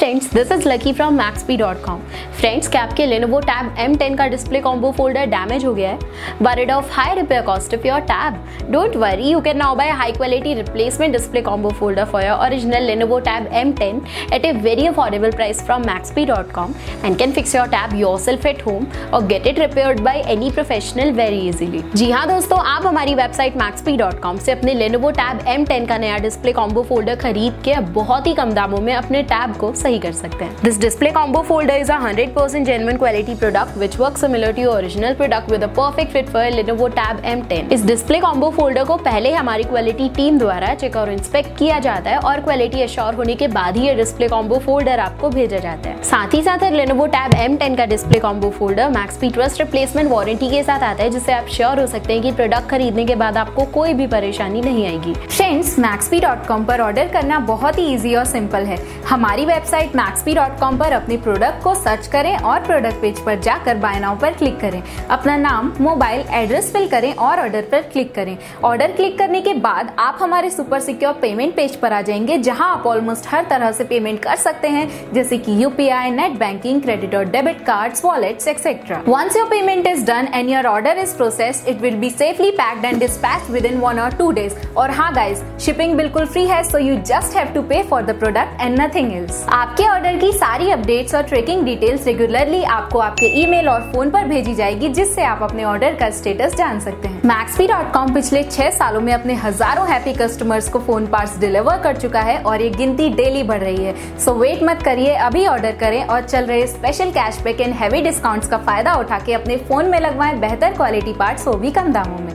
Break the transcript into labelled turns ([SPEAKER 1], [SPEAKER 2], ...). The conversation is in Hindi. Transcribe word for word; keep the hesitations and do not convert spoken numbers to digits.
[SPEAKER 1] Friends, this is Lucky from Maxpe dot com. Friends, क्या आपके Lenovo Tab एम टेन का डिस्प्ले कॉम्बो फोल्डर डैमेज हो गया है? Worried of high repair cost of your tab? Don't worry, you can now buy a high quality replacement display combo folder for your original Lenovo Tab M ten at a very affordable price from maxpy dot com and can fix your tab yourself at home or get it repaired by any professional very easily। जी हाँ दोस्तों, आप हमारी वेबसाइट मैक्सपी डॉट कॉम से अपने Lenovo Tab एम टेन का नया डिस्प्ले कॉम्बो फोल्डर खरीद के बहुत ही कम दामों में अपने टैब को सही कर सकते हैं। This display combo folder is a one hundred percent genuine quality product which works similar to your original product with a perfect fit for Lenovo Tab M ten. इस डिस्प्ले कॉम्बो फोल्डर को पहले हमारी क्वालिटी टीम द्वारा चेक और इंस्पेक्ट किया जाता है और क्वालिटी एश्योर होने के बाद ही ये डिस्प्ले कॉम्बो फोल्डर आपको भेजा जाता है। साथ ही साथ Lenovo Tab एम टेन का display combo folder Maxpe trust replacement warranty के साथ आता है, जिससे आप श्योर हो सकते हैं कि प्रोडक्ट खरीदने के बाद आपको कोई भी परेशानी नहीं आएगी।
[SPEAKER 2] फ्रेंड्स, मैक्सपी डॉट कॉम पर ऑर्डर करना बहुत ही इजी और सिंपल है। हमारी वेबसाइट मैक्सपी डॉट कॉम पर अपने प्रोडक्ट को सर्च करें और प्रोडक्ट पेज पर जाकर बाय नाउ पर क्लिक करें। अपना नाम, मोबाइल एड्रेस फिल करें और ऑर्डर पर क्लिक करें। ऑर्डर क्लिक करने के बाद आप हमारे सुपर सिक्योर पेमेंट पेज पर आ जाएंगे, जहां आप ऑलमोस्ट हर तरह से पेमेंट कर सकते हैं, जैसे कि यूपीआई, नेट बैंकिंग, क्रेडिट और debit cards, wallets etcetera. Once your payment is done and your order is processed, it will be safely packed and dispatched within one or two days. और हाँ गाइज, शिपिंग बिल्कुल फ्री है, so you just have to pay for the product and nothing else. आपके ऑर्डर की सारी अपडेट्स और ट्रैकिंग डिटेल्स रेगुलरली आपको आपके ईमेल और फोन पर भेजी जाएगी, जिससे आप अपने ऑर्डर का स्टेटस जान सकते हैं। मैक्सपी डॉट कॉम पिछले छह सालों में अपने हजारों हैप्पी कस्टमर्स को फोन पार्ट्स डिलीवर कर चुका है और ये गिनती डेली बढ़ रही है। सो वेट मत करिए, अभी ऑर्डर करें और चल रहे special cashback and heavy discounts का फायदा उठा के अपने फोन में लगवाएं बेहतर क्वालिटी पार्ट्स, वो भी कम दामों में।